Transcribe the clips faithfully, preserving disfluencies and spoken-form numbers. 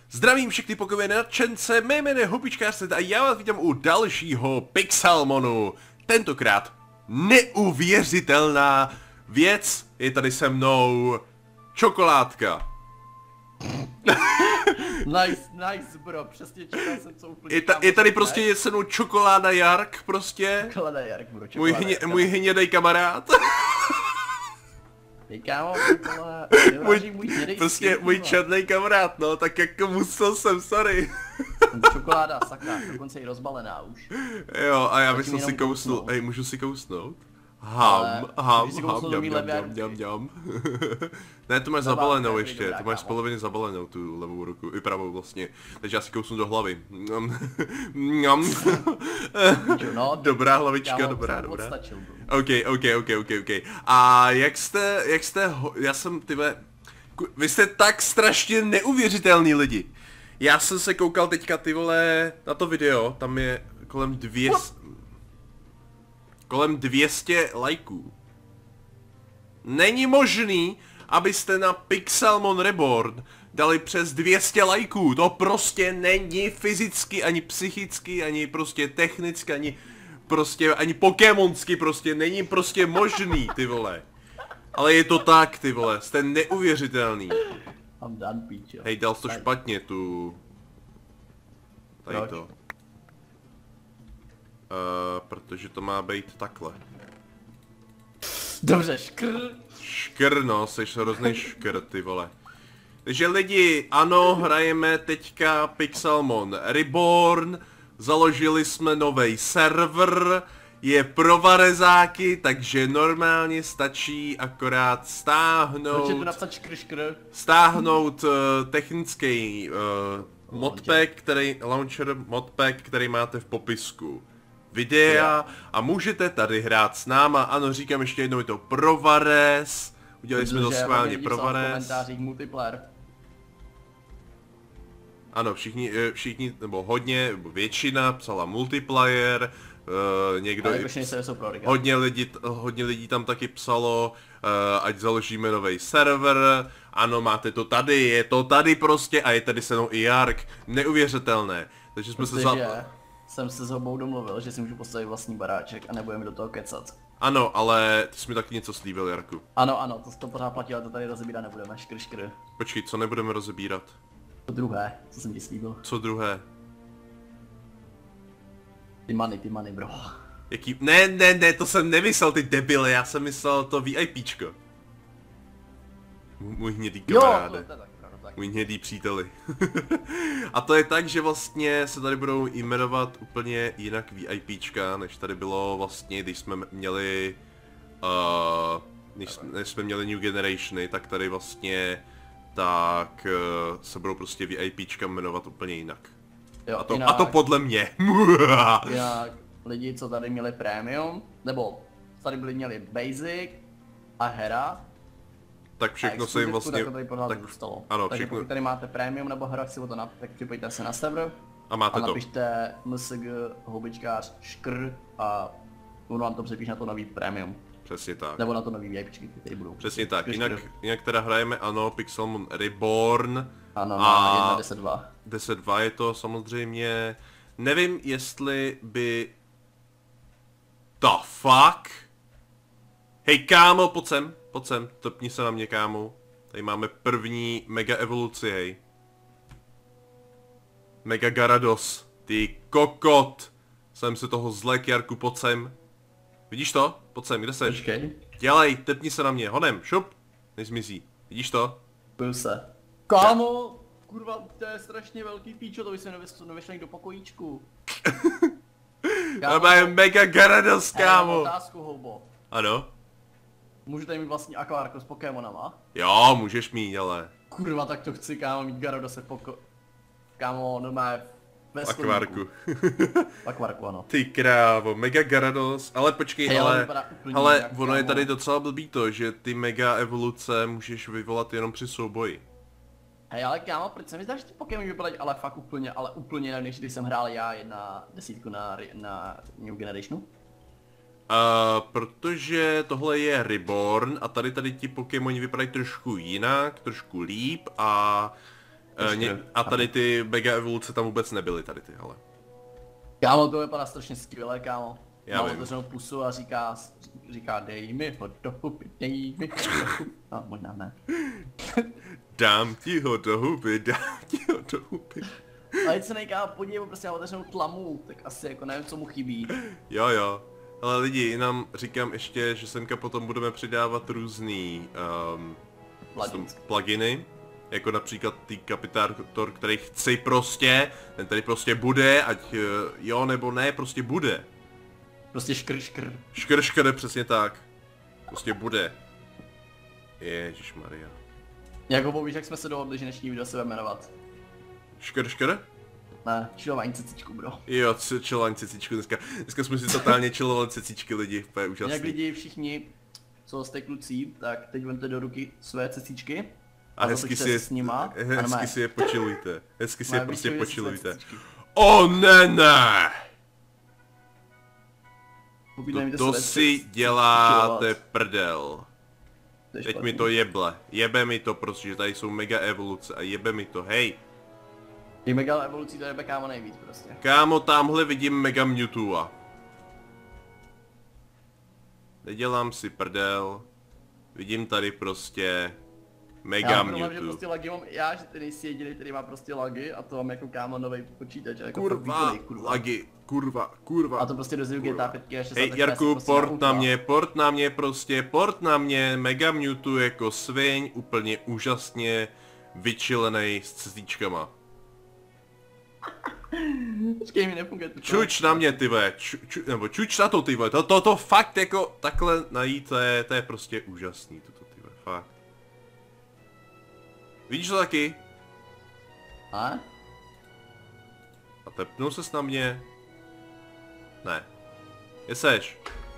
Zdravím všechny Pokémony nadšence, mé jméno je Houpičkář a já vás vítám u dalšího Pixelmonu. Tentokrát neuvěřitelná věc, je tady se mnou čokoládka. Nice, nice bro, přesně čekal jsem, co úplně Je, ta, je tady prostě je se mnou čokoláda Jark prostě. Čokoláda Jark bro, Můj, čokoláda hně, Jark. můj hnědej kamarád. Hej kámo, vole, můj, můj hnědej prostě skin, můj vole. černý kamarád, no, tak jako musel jsem, sorry. Čokoláda, sakra, dokonce i rozbalená už. Jo, a já Zatím bych si jenom kousnul, kousnout. ej, můžu si kousnout? Ale Ham, ham, můžeš si ham, kousnout do ňam, mý ňam, levé ňam, ruky. ňam, ňam. Ne, to máš Levá zabalenou ruka je ještě, dobrá, to máš z kámo. poloviny zabalenou, tu levou ruku, i pravou vlastně. Takže já si kousnu do hlavy. Mňam, mňam. No, Dobrá hlavička, kámo, dobrá, jsem dobrá. odstačil, bro. Ok, ok, ok, ok, ok. A jak jste, jak jste, ho, já jsem, tyhle, ku- vy jste tak strašně neuvěřitelný lidi. Já jsem se koukal teďka, ty vole, na to video, tam je kolem dvě... kolem dvě stě lajků. Není možný, abyste na Pixelmon Reborn dali přes dvě stě lajků. To prostě není fyzicky, ani psychicky, ani prostě technicky, ani prostě, ani pokémonsky prostě není prostě možný, ty vole. Ale je to tak, ty vole, jste neuvěřitelný. I'm done, píčo. Hej, dal jsi to Tady. špatně, tu... Tady Proč? to. Uh, protože to má být takhle. Dobře, škr. Škr, no, jsi hrozný škr, ty vole. Takže lidi, ano, hrajeme teďka Pixelmon Reborn, založili jsme nový server, je pro varezáky, takže normálně stačí akorát Proč je tu stáhnout, napsat škr, škr? stáhnout uh, technický uh, modpack, který, launcher modpack, který máte v popisku videa a můžete tady hrát s náma, ano, říkám ještě jednou, je to pro Varez, udělali jsme to Protože schválně hodně lidí pro psalo v Varez. komentářích multiplayer. Ano, všichni, eh, všichni, nebo hodně, nebo většina psala multiplayer, uh, někdo Ale i jako se jsou pro Riga. hodně lidí, hodně lidí tam taky psalo, uh, ať založíme nový server, ano, máte to tady, je to tady prostě a je tady se mnou i Jark, neuvěřitelné, takže jsme se Protože za... jsem se s Hobou domluvil, že si můžu postavit vlastní baráček a nebudeme do toho kecat. Ano, ale ty jsi mi taky něco slíbil, Jarku. Ano, ano, to, to pořád platí, ale to tady rozebírat nebudeme, škr, škr. Počkej, co nebudeme rozebírat? To druhé, co jsem ti slíbil. Co druhé? Ty money, ty money, bro. Jaký... Ne, ne, ne, to jsem nemyslel, ty debile, já jsem myslel to VIPčko. Můj hnědý Jo, to, kamaráde. to je tak, pravda, tak. Můj hnědý příteli. A to je tak, že vlastně se tady budou jmenovat úplně jinak VIPčka, než tady bylo vlastně, když jsme měli... Uh, když, jsme, než jsme měli New Generationy, tak tady vlastně... Tak uh, se budou prostě VIPčka jmenovat úplně jinak. Jo, A to, jinak, a to podle mě. jinak lidi, co tady měli premium, nebo tady byli měli basic a hera, Tak všechno se jim vlastně... tak to tady pořád tak, zůstalo. ano, Takže všechno. pokud tady máte premium nebo hra, si o to na, tak připojte se na server A máte a to. napište msg houbičkář škr a ono vám to přepíš na to nový premium. Přesně tak. Nebo na to nový VIPčky, které budou. Přesně tak. Škr, Jinak, škr. jinak teda hrajeme, ano, Pixelmon Reborn. Ano, a- na jedna deset dva. deset dva je to samozřejmě. Nevím, jestli by... The fuck? Hej kámo, pojď sem, pojď sem, topni se na mě kámo. Tady máme první mega evoluci, hej. Mega Garados, ty kokot. Jsem se toho zlek, Jarku, pojď sem. Vidíš to? Pojď sem, kde seš? Počkej, Dělej, tepni se na mě, honem, šup. Nezmizí. Vidíš to? byl se. Kámo, kurva, to je strašně velký píčo, to by se nevešlo nevešlo do pokojíčku. To je mega Garados, Hej, mám kámo. otázku, Houbo. Ano? Můžu tady mít vlastní akvárko s Pokémonama? Jo, můžeš mít, ale... Kurva, tak to chci, kámo, mít Garadose v poko... Kámo, normálně ve Akvárku. V akvárku, ano. Ty krávo, mega Garados, ale počkej, Hej, ale ale... vypadá úplně Ale jinak, ono je kámo. tady docela blbý to, že ty mega evoluce můžeš vyvolat jenom při souboji. Hej, ale kámo, proč se mi zdá, že ty Pokémon vypadají ale fakt úplně, ale úplně jinak, než když jsem hrál já jedna desítku na, na New Generationu? Uh, protože tohle je Reborn a tady tady ti Pokémoni vypadají trošku jinak, trošku líp a Uh, ně, a tady ty mega evoluce tam vůbec nebyly, tady ty, ale. Kámo, to vypadá strašně skvěle, kámo. Já má vím. otevřenou pusu a říká, říká dej mi ho do huby, dej mi ho do huby. No, možná ne. Dám ti ho do huby, dám ti ho do huby. Ale když se nejká, podívej, prostě má otevřenou tlamu, tak asi jako nevím, co mu chybí. Jo jo. Ale lidi, jinam říkám ještě, že semka potom budeme přidávat různý um, Plugins. pluginy. Jako například tý kapitátor, který chci prostě, ten tady prostě bude, ať jo nebo ne, prostě bude. Prostě škr škr. Škr škr, přesně tak. Prostě bude. Ježišmarja. Jako víš, jak jsme se dohodli, že dnešní video se bude jmenovat? Škr škr? Ne, čilování cicičku, bro. Jo, čilování cicičku dneska. Dneska jsme si totálně čilovali cicičky lidi, to je úžasný. Jak lidi všichni, co jste kluci, tak teď vemte do ruky své cicičky. A hezky si je, s nima, hezky si je počilujte. Hezky si je prostě počilujte. O O ne ne! To, to své si cec- děláte čilovat. prdel. To je Teď špatný. mi to jeble. Jebe mi to prostě, že tady jsou mega evoluce a jebe mi to, hej. Těch mega evolucí to jebe kámo nejvíc prostě. Kámo, tamhle vidím mega Mewtwo. Nedělám si prdel. Vidím tady prostě mega Já problém, že Mewtwo. prostě lagy mám já, že ty nejsi jediný, který má prostě lagy a to mám jako kámo nový počítač. a Jako fakt Kurva, výkonný, kurva. lagy, kurva, kurva. A to prostě dozvědu G T A pět a šest. Hej Jarku, port na mě, port na mě prostě, port na mě, mega Mewtwo jako sviň, úplně úžasně vyčilenej s cizíčkama. Počkej, mi nefunguje to. Čuč na mě ty vole, ču, ču, nebo čuč na to ty vole, to, to, to fakt jako takhle najít, to je, to je prostě úžasný, toto ty vole, fakt. Vidíš to taky? A? A tepnul ses na mě? Ne. Je seš?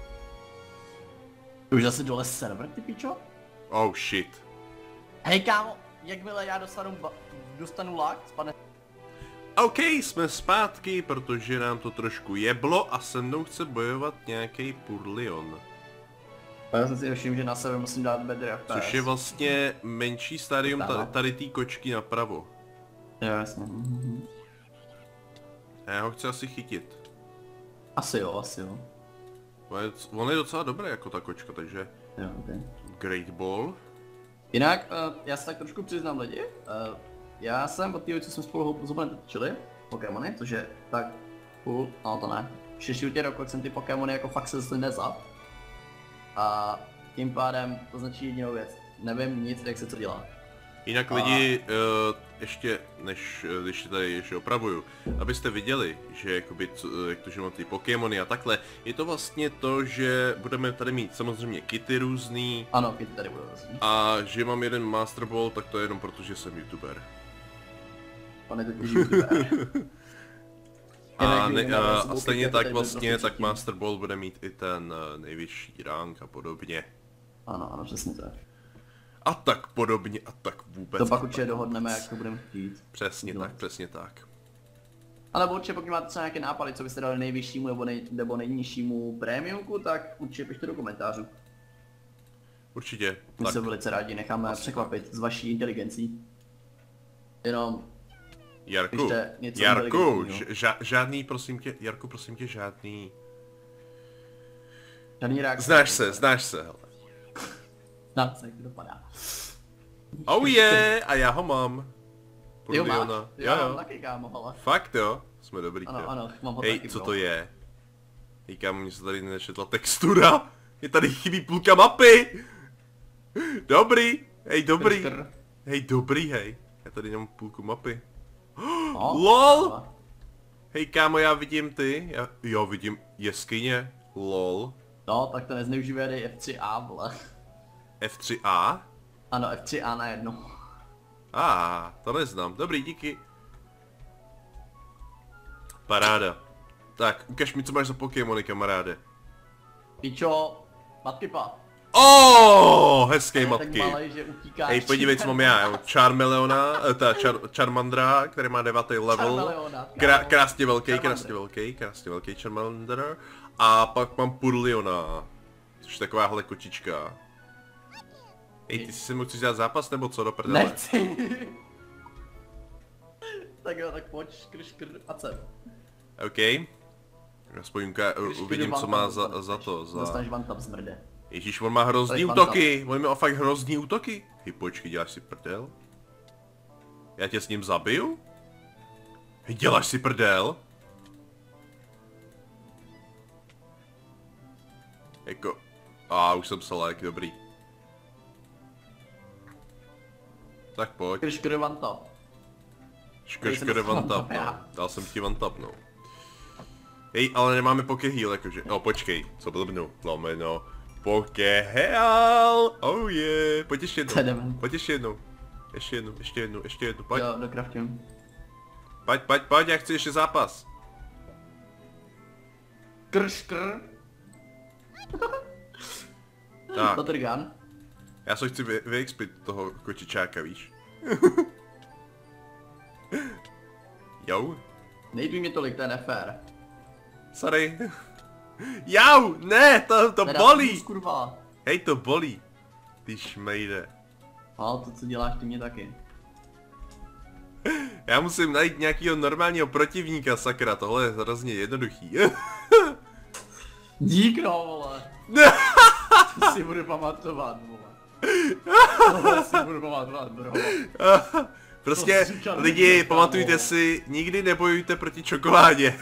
Už zase dole server, ty pičo? Oh shit. Hej kámo, jakmile já dostanu, ba- dostanu lag, spadne. OK, jsme zpátky, protože nám to trošku jeblo a se mnou chce bojovat nějaký Purlion. Já jsem si všiml, že na sebe musím dát better F P S. Což je vlastně menší stádium Stále. ta- tady té kočky napravo. Jo, jasně. Mhm. A já ho chci asi chytit. Asi jo, asi jo. On je, on je docela dobrý jako ta kočka, takže Jo, okay. Great Ball. Jinak, uh, já se tak trošku přiznám lidi. Uh, já jsem od té, co jsme spolu zubem točili, Pokémony, což je tak půl, no to ne. Šestý rok, jak jsem ty Pokémony jako fakt se zase nezad. A tím pádem to značí jedinou věc. Nevím nic, jak se to dělá. Jinak A- lidi, uh, ještě než, uh, když tady ještě opravuju, abyste viděli, že jakoby, co, jak to, že mám ty Pokémony a takhle, je to vlastně to, že budeme tady mít samozřejmě kity různý Ano, ty tady budou rozumí. a že mám jeden Master Ball, tak to je jenom proto, že jsem YouTuber. On je totiž youtuber. A, Jinak, ne, kdyby a, na a Facebooku, stejně tak tak tady vlastně, prostě tak všichni. Master Ball bude mít i ten uh, nejvyšší rank a podobně. Ano, ano, přesně tak. A tak podobně a tak vůbec. To a pak tak určitě dohodneme, vůbec. jak to budeme chtít. Přesně udělat. tak, přesně tak. Ale určitě pokud máte třeba nějaké nápady, co byste dali nejvyššímu nebo, nej, nebo nejnižšímu prémiumku, tak určitě pište do komentářů. Určitě. My Tak, se velice rádi necháme Asi překvapit s vaší inteligencí. Jenom Jarku, pište něco Jarku, inteligentního. ža- žádný, prosím tě, Jarku, prosím tě, žádný. žádný reakce. Znáš se, znáš se, hele. Na se, jak to dopadá. Oh yeah, a já ho mám. Ty ho máš? Purliona. Jo, Jo, mám jo. taky kámo, ale. Fakt jo, jsme dobrý. Ano, jo. ano, mám ho Hej, taky, co bro. to je? Hej, kámo, mně se tady nečetla textura. Je tady chybí půlka mapy. Dobrý, hej, dobrý. Škr. Hej, dobrý, hej. Já tady nemám půlku mapy. No, LOL! ale- Hej, kámo, já vidím ty. Já, jo, vidím jeskyně. LOL. No, tak to nezneužívej, dej F tři A, vole. F tři A? Ano, F tři A na jedno. A, ah, to neznám. Dobrý, díky. Paráda. Tak, ukaž mi, co máš za Pokémony, kamaráde. Pičo, matkypa. Oh, hezký Je tak matky. malej, že utíkáš. Hej, podívej, co mám já, jo. Charmeleona, eh, ta Char Charmandra, který má devátý level. Charmeleona, Krá kámo. krásně velký, Charmander. krásně velký, krásně velký Charmander. A pak mám Purliona, což je takováhle kočička. Hej, ty si se mu chceš dát zápas, nebo co do prdele? Nechci. tak jo, tak pojď, škr, škr a sem. OK. Aspoň uka- Škr, uvidím, one co tap má za, dostaneš. za to, za... Dostaneš one tap zmrde. Ježíš, on má hrozný To je one útoky, on má fakt hrozný útoky. Hej, počkej, děláš si prdel? Já tě s ním zabiju? Hej, děláš si prdel? Jako... A už jsem selek, dobrý. Tak pojď. Škr, škr, one tap. Škr, Tady jsem škr, dostal one tap, one tap, no. já. Dal jsem ti one tap, no. Hej, ale nemáme poke heal, jakože. No, počkej, co blbnu. Lomeno. Poke heal! Oh yeah! Pojď ještě To je jednou. dement. Pojď ještě jednou. Ještě jednou, ještě jednou, ještě jednou, pojď. Jo, dokraftím. Pojď, pojď, pojď, já chci ještě zápas. Škr, škr. Tak. Battlegun. Já se chci vy- vyexpit toho kočičáka, víš? Jo? Nejduj mě tolik, to je nefér. Sorry. Jau, ne, to, to Teda, bolí. kurva. Hej, to bolí. Ty šmejde. Ale to, co děláš, ty mě taky. Já musím najít nějakého normálního protivníka, sakra, tohle je hrozně jednoduchý. Dík no, vole. To si budu pamatovat, vole. Tohle si budu pamatovat, bro. Prostě To říkal lidi, někdo, pamatujte kámo. si, nikdy nebojujte proti čokoládě.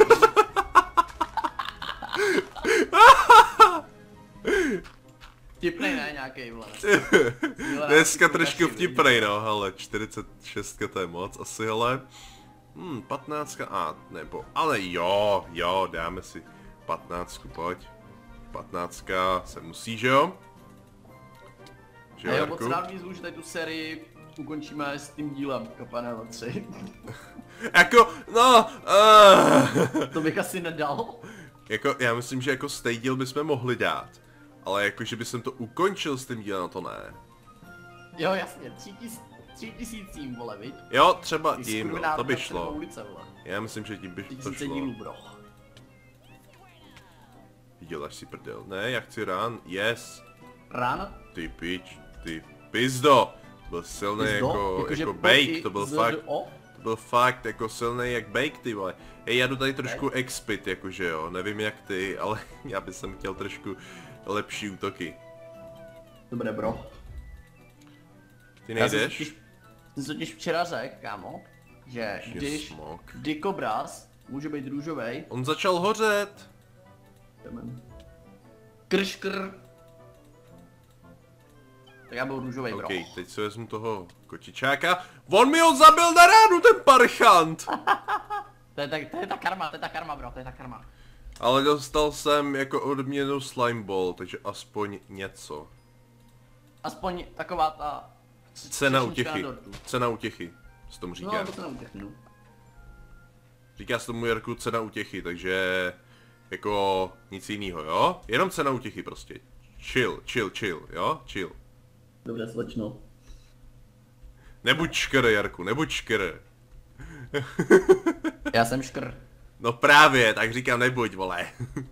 Vtipnej, ne, nějakej, vole. Dneska trošku vtipnej, no, hele, čtyřicet šest to je moc asi, hele. Hmm, patnáct, a nebo, ale jo, jo, dáme si patnáct, pojď. patnáct se musí, že jo? Že A jo, jo, moc Jarku? rád výzvu, že tady tu sérii ukončíme s tím dílem, Kapanelo tři. Jako, no, uh, To bych asi nedal. jako, já myslím, že jako stej díl bychom mohli dát. Ale jako, že bych to ukončil s tím dílem, to ne. Jo, jasně, tři, tis, tři tisícím, vole, viď? Jo, třeba Ty tím, no, skurvená to by třeba šlo. Ulice, vole. Já myslím, že tím by Tři to tisíce šlo. dílů, bro. Děláš si prdel. Ne, já chci run, yes. Rán? Ty pič, ty pizdo. Byl silný jako, Jakože jako po bake, i to byl z fakt, do o? to byl fakt jako silný jak bake, ty vole. Hej, já jdu tady trošku expit, jakože jo, nevím jak ty, ale já bych jsem chtěl trošku lepší útoky. Dobré, bro. Ty Já jsem nejdeš? totiž, jsem totiž včera řekl, kámo, že Že když smok. dikobraz může být růžovej, On začal hořet. krškr, tak já byl růžovej, bro. OK, teď si vezmu toho kočičáka. On mi ho zabil na ránu, ten parchant! To je, ta, to je ta karma, to je ta karma, bro, to je ta karma. Ale dostal jsem jako odměnu slime ball, takže aspoň něco. Aspoň taková ta... Cena třešnička utěchy. na dortu. Cena utěchy. Se tomu říká. No, to se neutěchnu. Říká se tomu, Jarku, cena utěchy, takže jako nic jiného, jo? Jenom cena utěchy prostě. Chill, chill, chill, jo? Chill. Dobře, slečno. Nebuď škr, Jarku, nebuď škr. Já jsem škr. No právě, tak říkám nebuď, vole.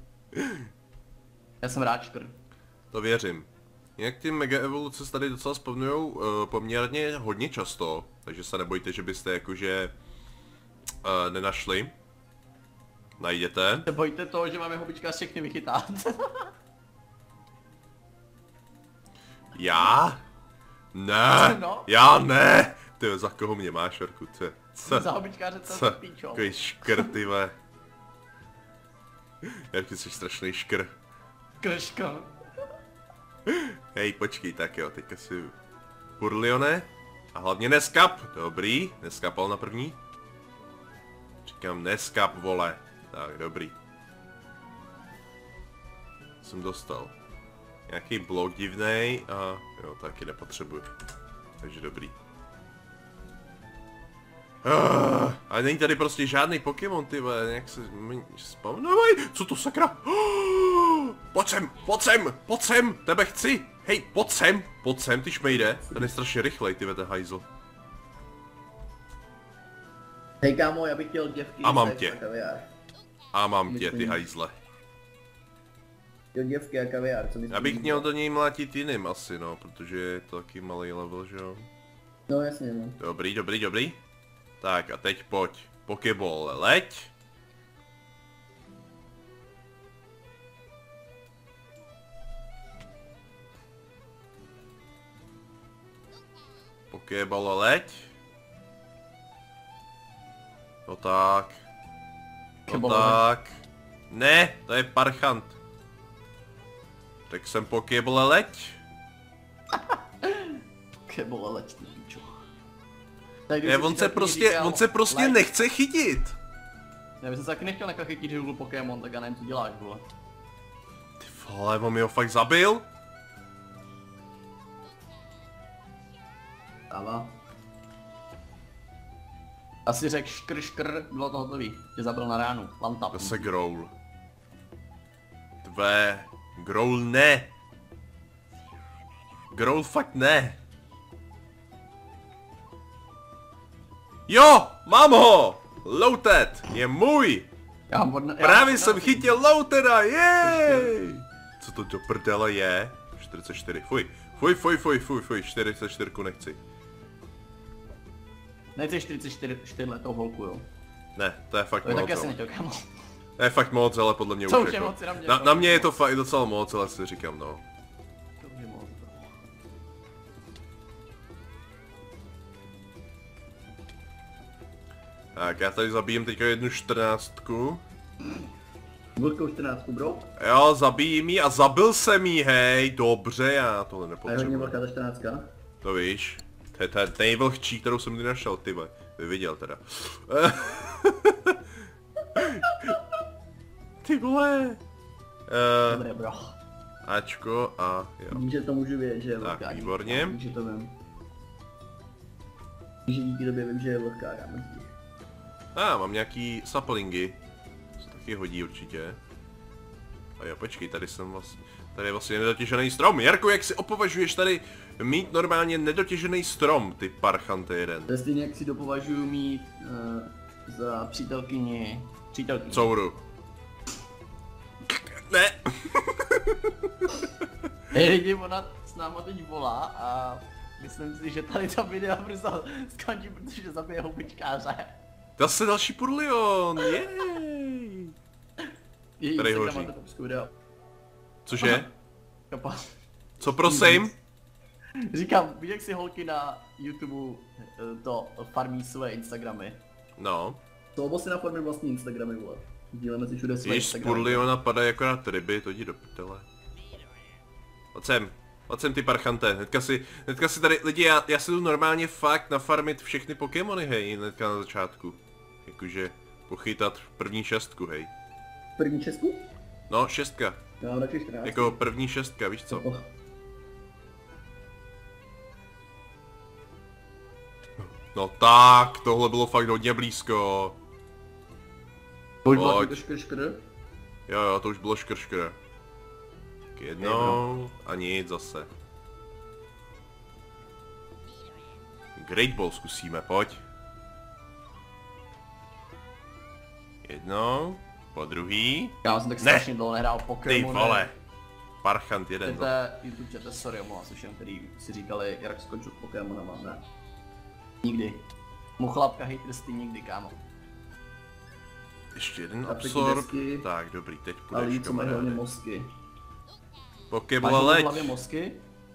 Já jsem rád škr. To věřím. Jinak ty mega evoluce se tady docela spavnujou uh, poměrně hodně často, takže se nebojte, že byste jakože uh, nenašli. Najděte. Nebojte toho, že máme hobička všechny vychytat. Já? Ne, No. já ne! Ty za koho mě máš, Jarku, ty? Co? Za hobičkáře to Co? je píčo. Takový škr, ty vole. Jarku, jsi strašný škr. Krška. Hej, počkej, tak jo, teďka si... Purlione. A hlavně neskap. Dobrý, neskapal na první. Říkám neskap, vole. Tak, dobrý. Jsem dostal. Nějaký blok divnej a jo, taky nepotřebuji. Takže dobrý. Ah, ale není tady prostě žádný Pokémon, ty vole, nějak se spavnovaj. Co to sakra? Oh, pojď sem, pojď sem, pojď sem, tebe chci. Hej, pojď sem, pojď sem, ty šmejde. Ten je strašně rychlej, ty vete hajzl. Hej kámo, já bych chtěl děvky. A mám sex tě. kaviár. A mám tě, ty Myslím. hajzle. Jo, děvky a kaviár, co myslíš? Já bych měl do něj mlátit jiným asi, no, protože je to taky malý level, že jo. No jasně, no. Dobrý, dobrý, dobrý. Tak a teď pojď. Pokéball, leď. Pokéball, leď. No tak. No tak. Ne, to je parchant. Tak jsem Pokéball, leď. Pokéball, leď, ty pičo. Je, on se prostě, on se prostě leď. Nechce chytit. Já bych se taky nechtěl nechat chytit, že byl Pokémon, tak já nevím, co děláš, vole. Ty vole, on mi ho fakt zabil? Dává. Asi řekl škr škr, bylo to hotový. Tě zabil na ránu, lantap. Zase Growl. Tvé. Growl ne. Growl fakt ne. Jo, mám ho! Looted, je můj! Já vodna, Právě já jsem chytil Looteda, jej! Co to do prdele je? čtyřicet čtyři, fuj. Fuj, fuj, fuj, fuj, fuj, čtyřicet čtyři nechci. Nechceš čtyřicet čtyři letou holku, jo? Ne, to je fakt to je moc. taky asi nechtěl, kámo. To je fakt moc, ale podle mě Co už už je jako. moc, na mě, Na, na mě je to fakt docela moc, ale si říkám, no. To už je moc. Tak, já tady zabijem teďka jednu čtrnáctku. Vlhkou čtrnáctku, bro? Jo, zabijím ji a zabil jsem jí, hej, dobře, já tohle A je hodně nepotřebuji. velká ta čtrnáctka? To víš, to je ta nejvlhčí, kterou jsem kdy našel, ty vole. Ty viděl teda. Ty vole. Uh, Dobré, bro. Ačko a jo. Víš, že to můžu vědět, že je Tak, vlhká. výborně. Víš, že to vím. Víš, že díky tobě vím, že je vlhká, kámo. A, ah, mám nějaký saplingy. To se taky hodí určitě. A jo, počkej, tady jsem vlastně... Tady je vlastně nedotěžený strom. Jarko, jak si opovažuješ tady mít normálně nedotěžený strom, ty parchante jeden? To je stejně, jak si dopovažuju mít uh, za přítelkyni... Přítelkyni. Couru. Ne. Hej lidi, ona s náma teď volá a myslím si, že tady ta videa brzo skončí, protože zabije houbičkáře. Zase další purlion, jej. Její Tady Instagram hoří. má to popisku videa. Cože? Kapa. Co prosím? Říkám, víš, jak si holky na YouTube eh, to farmí své Instagramy? No. To obo si na farmí vlastní Instagramy, vole. Díleme si všude své Když z Instagramy. purliona padají akorát ryby, to jdi do prdele. Pojď sem. Pojď sem ty parchante, hnedka si, hnedka si tady, lidi, já, já si jdu normálně fakt nafarmit všechny Pokémony, hej, hnedka na začátku. Jakože pochytat první šestku, hej. První Česku? No, šestka. Já mám taky čtrnáct. Jako první šestka, víš co? Oh. No tak, tohle bylo fakt hodně blízko. Pojď, bylo Pojď. to škr škr. Jo, jo, to už bylo škrškr. Tak jednou a nic zase. Great Ball zkusíme, pojď. Jednou, po druhý. Já jsem tak Ne. strašně dlouho nehrál Ty Pokémon. vole. Parchant jeden. To je YouTube čete, sorry, omlouvám se všem, který si říkali, jak skončil s Pokémonama, ne. Nikdy. Muchlapka hejtrsty nikdy, kámo. Ještě jeden A taky absorb. desky. Tak, dobrý, teď A půjdeš, lidi, co mají hlavně kamaráde. mozky. Pokéball Máš v leď. hlavě mozky?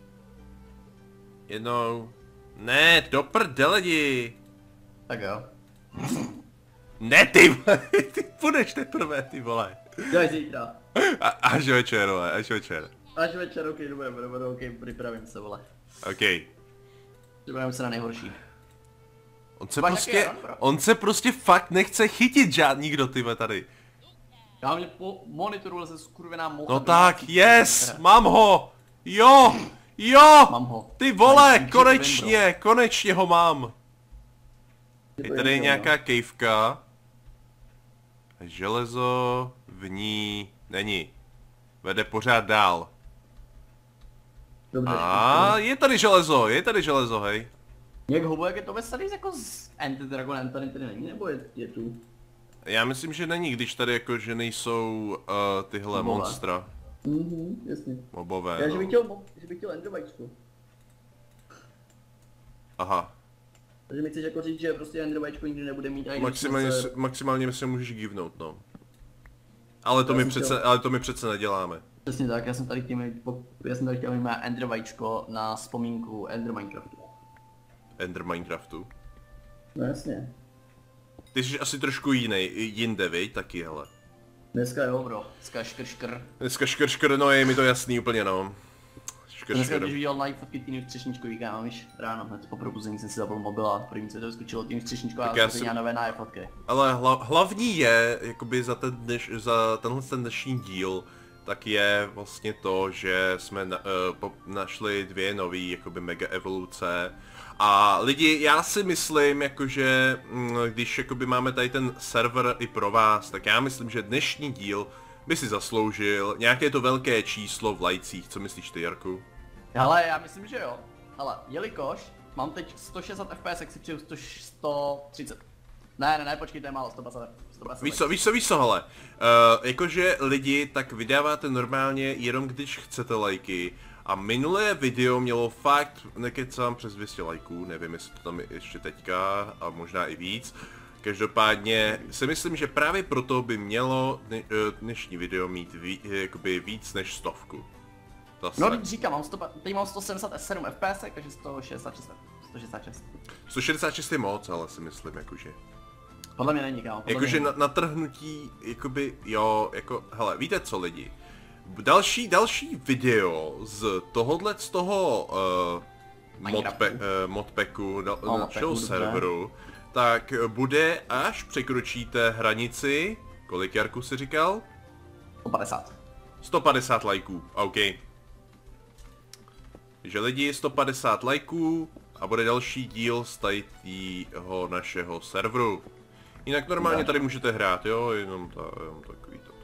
Jednou. Ne, do prdele jdi. Tak jo. Ne, ty vole, ty půjdeš teprve, ty vole. Dělej zítra. A, až večer, vole, až večer. Až večer, ok, dobré, dobré, ok, připravím se, vole. OK. Připravím se na nejhorší. On se Máš prostě, nějaký run, bro? on se prostě fakt nechce chytit žádný nikdo, ty vole, tady. Já mě po monitoru leze skurvená mocha. No tak, yes, mám ho. Jo, jo. Mám ho. Ty vole, Nice, konečně, konečně ho mám. Je to tady jedno, nějaká kejvka. Železo v ní není. Vede pořád dál. Dobře, A je tady železo, je tady železo, hej. Jak hobo, jak je to veselý jako z Enter Dragon, tady tady není, nebo je, je tu? Já myslím, že není, když tady jako, že nejsou uh, tyhle Mobové. monstra. Mhm, jasně. Mobové, Já, že no. bych chtěl, mo- že bych chtěl Enderbajčku. Aha. Takže mi chceš jako říct, že prostě Endervačko nikdy nebude mít ani Maximálně, se... maximálně se můžeš givnout, no. Ale to, Já my jsem přece, chtěl- ale to my přece neděláme. Přesně tak, já jsem tady chtěl, mít- já jsem tady chtěl mít Endervačko na vzpomínku Ender Minecraftu. Ender Minecraftu. No jasně. Ty jsi asi trošku jiný, jinde, viď, taky, hele. Dneska jo bro, dneska škr škr. Dneska škr škr, no je mi to jasný úplně, no. Škr Dneska škr. když viděl live fotky týnu střešničkový, kámo, víš, ráno hned po probuzení jsem si zapl mobil a první co to vyskočilo týnu střešničko a já zveřejně jsem- nové náje fotky. Ale hla, hlavní je, jakoby za, ten dneš, za tenhle ten dnešní díl, tak je vlastně to, že jsme na, uh, po, našli dvě nové jakoby mega evoluce. A lidi, já si myslím, jakože mm, když jakoby máme tady ten server i pro vás, tak já myslím, že dnešní díl by si zasloužil nějaké to velké číslo v lajcích. Co myslíš ty, Jarku? Hele, já myslím, že jo. Ale jelikož mám teď sto šedesát F P S, jak si přijdu sto třicet. Ne, ne, ne, počkej, to je málo, sto dvacet. sto dvacet. Víš co, víš co, víš co, hele, uh, jakože lidi, tak vydáváte normálně jenom když chcete lajky a minulé video mělo fakt, nekecám, přes dvě stě lajků, nevím jestli to tam je ještě teďka a možná i víc. Každopádně si myslím, že právě proto by mělo dne, uh, dnešní video mít ví, jakoby víc než stovku. Zase. No, teď říkám, mám sto, teď mám sto sedmdesát sedm F P S, takže sto šedesát šest. sto šedesát šest. sto šedesát šest je moc, ale si myslím, jakože. Podle mě není, kámo. podle Jakože mě na, natrhnutí, jakoby, jo, jako, hele, víte co lidi? Další, další video z tohohle, z toho uh, modpe, uh, modpacku, na, No, našeho modpacku, serveru, tak bude, až překročíte hranici, kolik Jarku si říkal? sto padesát. sto padesát lajků, OK. Takže lidi, sto padesát lajků a bude další díl z tajtýho našeho serveru. Jinak normálně tady můžete hrát, jo, jenom, ta, jenom takový toto.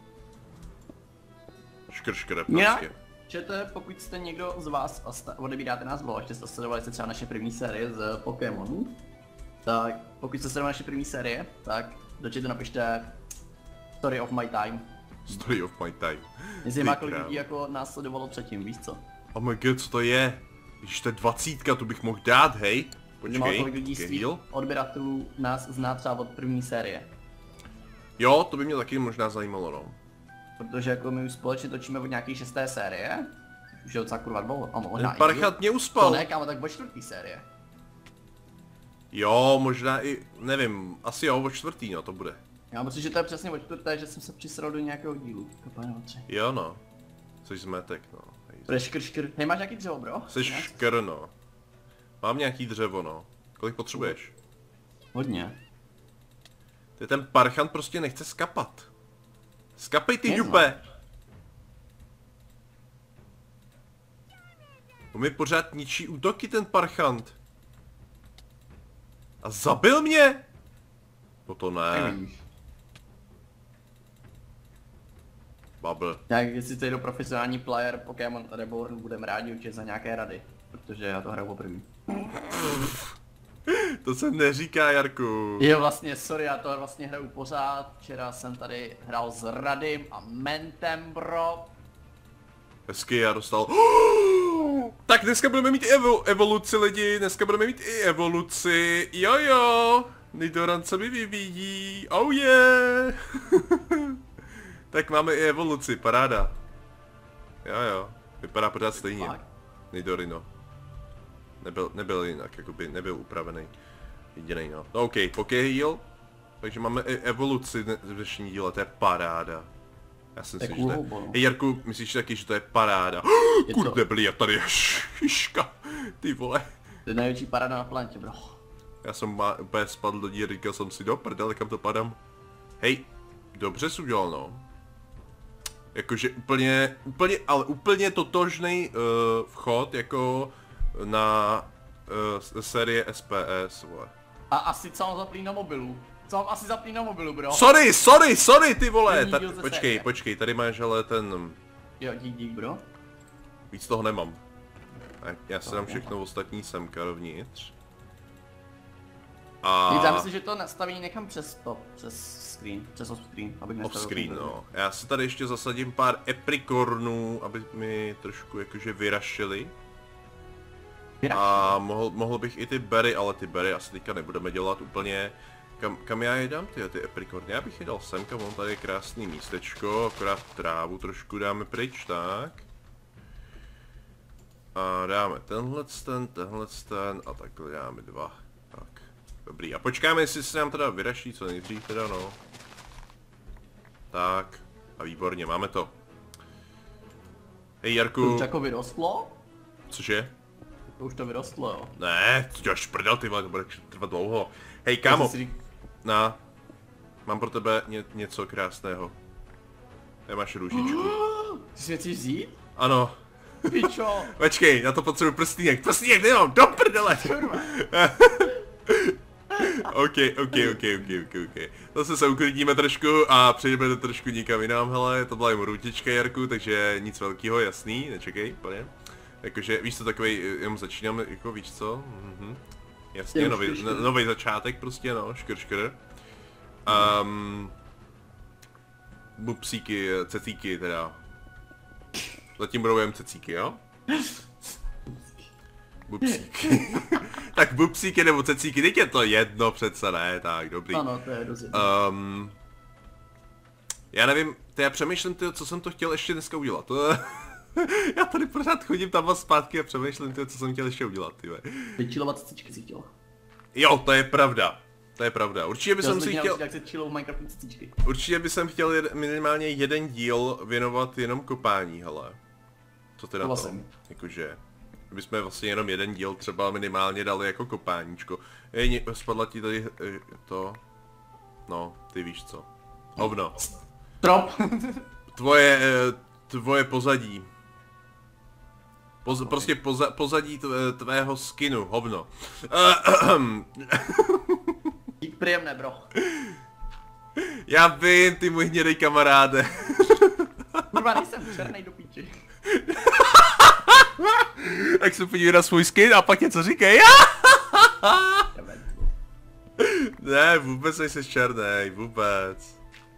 Škr škr Jinak, prostě. čete, pokud jste někdo z vás a sta- odebíráte nás vlog, že jste sledovali se třeba naše první série z Pokémonů, tak pokud jste sledovali naše první série, tak do chatu napište Story of my time. Story of my time. Mě zajímá, Ty kolik krávo. lidí jako nás sledovalo předtím, víš co? Oh my god, co to je? Když to je dvacítka, to bych mohl dát, hej. Mě má Počkej, kolik lidí počkej, svých heal. odběratelů nás zná třeba od první série. Jo, to by mě taky možná zajímalo, no. Protože jako my už společně točíme od nějaké šesté série, což už je docela kurva dlouho, a možná Ten i parchat díl. mě To uspal. ne, kámo, tak od čtvrtý série. Jo, možná i, nevím, asi jo, o čtvrtý, no, to bude. Já mám pocit, že to je přesně od čtvrté, že jsem se přisral do nějakého dílu. Kapel nebo tři. Jo, no. Jsi zmetek, no. Hej, To je škr škr. Hej, máš nějaký dřevo, bro? Jsi Ne? škr, no. Mám nějaký dřevo, no. Kolik potřebuješ? Hodně. Ty ten parchant prostě nechce skapat. Skapej ty Nic, ďupe! On mi pořád ničí útoky ten parchant. A zabil mě? No to ne. Nevíš. Bubble. Tak jestli jsi do profesionální player Pokémon Reborn, budem rádi určitě za nějaké rady. Protože já to hraju poprvé. To se neříká, Jarku. Jo, vlastně, sorry, já to vlastně hraju pořád. Včera jsem tady hrál s Radym a Mentem, bro. Hezky, já dostal. Tak dneska budeme mít i evo evoluci lidi, dneska budeme mít i evoluci. Jojo, Nidoran se mi vyvíjí, oh yeah. Tak máme i evoluci, paráda. Jo jo, vypadá pořád stejně. Fakt? Nidorino. Nebyl, nebyl jinak, jakoby nebyl upravený. Jedinej no. No ok, Pokéheal. Takže máme i evoluci v dnešní díle, to je paráda. Já jsem To je si, cool, že to je... no. Hej Jarku, myslíš taky, že to je paráda? Je Kurde to- byli, já tady je šiška. Ty vole. To je největší paráda na planetě, bro. Já jsem má, úplně spadl do díry, říkal jsem si do prdele, kam to padám. Hej, dobře jsi udělal no. Jakože úplně, úplně, ale úplně totožný uh, vchod jako na uh, série S P S, vole. A asi co mám zaplý na mobilu. Co mám asi zaplý na mobilu, bro. Sorry, sorry, sorry, ty vole! První Tady, díl ze počkej, série. počkej, tady máš ale ten... Jo, dík, dík, bro. Víc toho nemám. Tak já si dám všechno ostatní semka dovnitř. A... Nic, já myslím, že to nastavení nechám přes to, přes screen, přes off screen, abych Off nestavil screen, ten- no. Já si tady ještě zasadím pár eprikornů, aby mi trošku jakože vyrašili. A mohl, mohl bych i ty berry, ale ty berry asi teďka nebudeme dělat úplně. Kam, kam já je dám ty, ty aprikorny? Já bych je dal sem, kam on tady je krásný místečko, akorát trávu trošku dáme pryč, tak. A dáme tenhle ten, tenhle ten a takhle dáme dva. Tak, dobrý. A počkáme, jestli se nám teda vyraší co nejdřív teda, no. Tak, a výborně, máme to. Hej Jarku. To už jako vyrostlo? Cože? To už to vyrostlo, jo. Ne, to až prdel, ty vole, to bude trvat dlouho. Hej kámo, na, mám pro tebe ně, něco krásného. Tady máš růžičku. Ty si mě chceš vzít? Ano. Pičo. Počkej, já to potřebuji prstínek, prstínek nemám, do prdele! ok, ok, ok, ok, ok, ok. Zase se uklidníme trošku a přejdeme trošku někam jinam, hele, to byla jen růtička Jarku, takže nic velkého, jasný, nečekej, pane. Jakože, víš co, takovej, jenom začínám, jako víš co, mhm. Jasně, nový, no, nový začátek prostě, no, škr škr. Um, bupsíky, cecíky teda. Zatím budou jen cecíky, jo? Bupsíky. Tak bupsíky nebo cecíky, teď je to jedno přece, ne, tak dobrý. Ano, to je dost um, Já nevím, to já přemýšlím, tyjo, co jsem to chtěl ještě dneska udělat. Já tady pořád chodím tam a zpátky a přemýšlím, tyjo, co jsem chtěl ještě udělat, tyjo. Vyčilovat cicičky si chtěl. Jo, to je pravda. To je pravda. Určitě bych Já si chtěl... Jak se chillou v Minecraftu cicičky. Určitě bych chtěl jed... minimálně jeden díl věnovat jenom kopání, hele. Co ty na to? Jakože... Kdybychom vlastně jenom jeden díl třeba minimálně dali jako kopáníčko. Ej, spadla ti tady to... No, ty víš co. Hovno. Trop. Tvoje... Tvoje pozadí. Poz, okay. Prostě poza, pozadí tvého skinu, hovno. Dík příjemné, bro. Já vím, ty můj hnědej kamaráde. Kurva, nejsem černej do píči. Tak se podívej na svůj skin a pak něco říkej. Ne, vůbec nejsi černej, vůbec.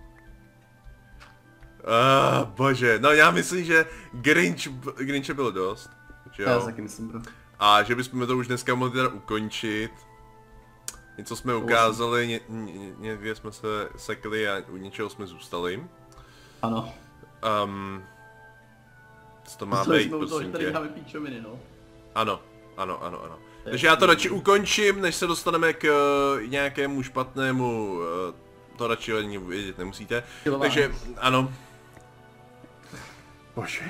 Ah, bože, no já myslím, že Grinch, Grinche bylo dost. Jo? Já taky myslím, bro. A že bychom to už dneska mohli teda ukončit. Něco jsme ukázali, ně, ně, někde jsme se sekli a u něčeho jsme zůstali. Ano. Um, co to má být, prosím tě? Tady píčoviny, no. Ano, ano, ano, ano. Takže já to radši ukončím, než se dostaneme k uh, nějakému špatnému, uh, to radši ani vědět nemusíte. Takže, ano. Bože.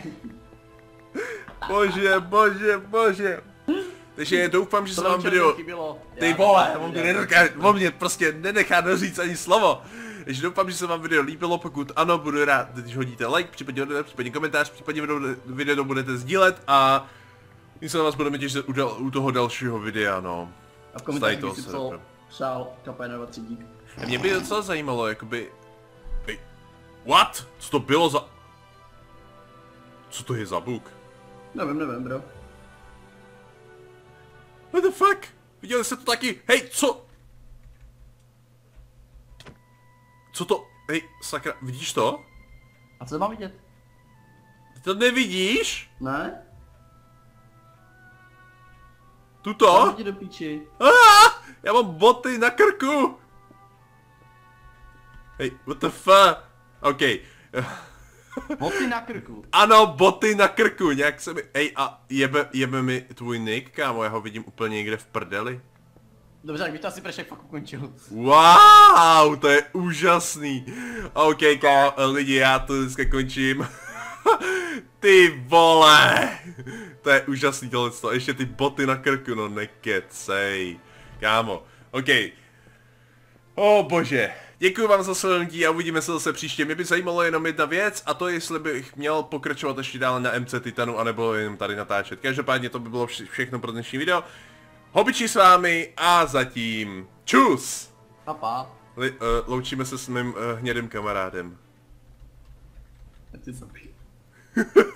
Bože, bože, bože. Takže doufám, že se vám video... Ty vole, on mě, nedoká, on mě prostě nenechá doříct ani slovo. Takže doufám, že se vám video líbilo, pokud ano, budu rád, když hodíte like, případně, případně komentář, případně video, video budete sdílet a my se na vás budeme těšit u, dal, u toho dalšího videa, no. A v komentářích si psal, přál kapé na tři dík. Mě by docela zajímalo, jakoby... Ej, what? Co to bylo za... Co to je za bug? Nevím, nevím, bro. What the fuck? Viděli jste to taky? Hej, co? Co to? Hej, sakra, vidíš to? A co mám vidět? Ty to nevidíš? Ne? Tuto? Jdi do píči. Ah, já mám boty na krku! Hej, what the fuck? OK. Boty na krku. Ano, boty na krku, nějak se mi... Ej, a jebe, jebe mi tvůj nick, kámo, já ho vidím úplně někde v prdeli. Dobře, tak bych to asi prešek fakt ukončil. Wow, to je úžasný. OK, kámo, lidi, já to dneska končím. Ty vole! To je úžasný tohleto, ještě ty boty na krku, no nekecej. Kámo, OK. O oh, bože. Děkuji vám za sledování a uvidíme se zase příště. Mě by zajímalo jenom jedna věc a to jestli bych měl pokračovat ještě dále na M C Titanu anebo jenom tady natáčet. Každopádně to by bylo vše všechno pro dnešní video. Hobiči s vámi a zatím čus! Pa, pa. Li, uh, loučíme se s mým uh, hnědým kamarádem. Ty zabij.